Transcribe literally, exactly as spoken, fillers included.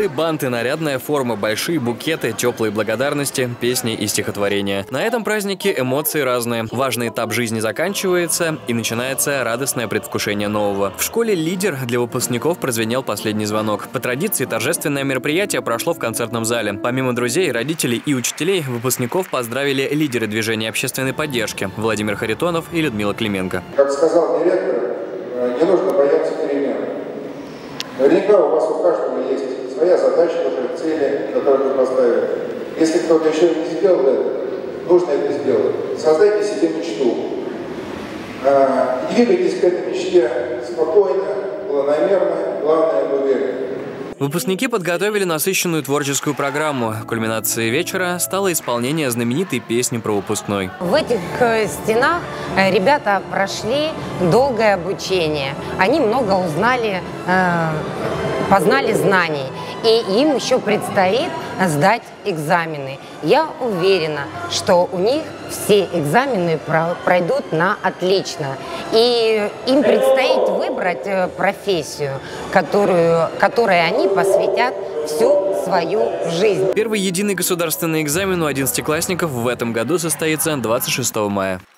банты, нарядная форма, большие букеты, теплые благодарности, песни и стихотворения. На этом празднике эмоции разные. Важный этап жизни заканчивается, и начинается радостное предвкушение нового. В школе «Лидер» для выпускников прозвенел последний звонок. По традиции, торжественное мероприятие прошло в концертном зале. Помимо друзей, родителей и учителей, выпускников поздравили лидеры движения общественной поддержки Владимир Харитонов и Людмила Клименко. Как сказал директор, не нужно бояться перемен. Наверняка у вас у каждого есть своя задача, уже цели, которые вы поставили. Если кто-то еще не сделал это, нужно это сделать. Создайте себе мечту. Двигайтесь к этой мечте спокойно, планомерно, главное – уверенно. Выпускники подготовили насыщенную творческую программу. Кульминацией вечера стало исполнение знаменитой песни про выпускной. В этих стенах ребята прошли долгое обучение. Они много узнали, познали знаний. И им еще предстоит сдать экзамены. Я уверена, что у них все экзамены пройдут на отлично. И им предстоит выбрать профессию, которую, которой они посвятят всю свою жизнь. Первый единый государственный экзамен у одиннадцатиклассников в этом году состоится двадцать шестого мая.